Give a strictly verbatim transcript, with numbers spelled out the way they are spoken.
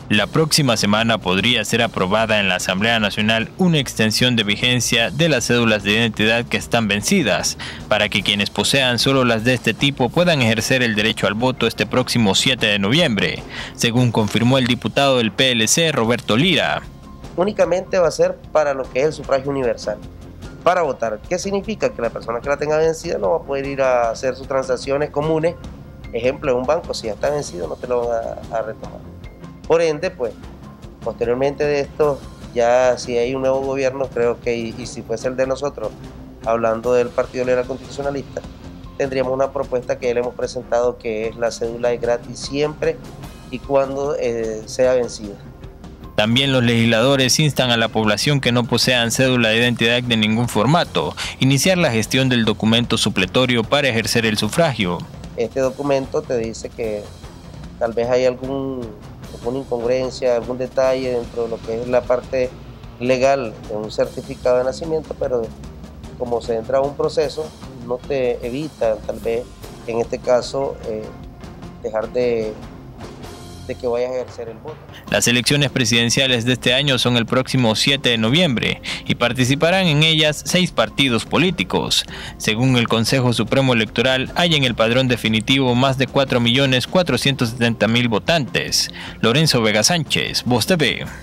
La próxima semana podría ser aprobada en la Asamblea Nacional una extensión de vigencia de las cédulas de identidad que están vencidas, para que quienes posean solo las de este tipo puedan ejercer el derecho al voto este próximo siete de noviembre, según confirmó el diputado del P L C, Roberto Lira. Únicamente va a ser para lo que es el sufragio universal, para votar. ¿Qué significa? Que la persona que la tenga vencida no va a poder ir a hacer sus transacciones comunes. Ejemplo, en un banco, si ya está vencido, no te lo van a, a retomar. Por ende, pues, posteriormente de esto, ya si hay un nuevo gobierno, creo que, y, y si fuese el de nosotros, hablando del Partido Liberal Constitucionalista, tendríamos una propuesta que ya le hemos presentado, que es la cédula es gratis siempre y cuando eh, sea vencida. También los legisladores instan a la población que no posean cédula de identidad de ningún formato, iniciar la gestión del documento supletorio para ejercer el sufragio. Este documento te dice que tal vez hay algún, alguna incongruencia, algún detalle dentro de lo que es la parte legal de un certificado de nacimiento, pero como se entra a un proceso, no te evita tal vez, en este caso, eh, dejar de, de que vayas a ejercer el voto. Las elecciones presidenciales de este año son el próximo siete de noviembre y participarán en ellas seis partidos políticos. Según el Consejo Supremo Electoral, hay en el padrón definitivo más de cuatro millones cuatrocientos setenta mil votantes. Lorenzo Vega Sánchez, Voz T V.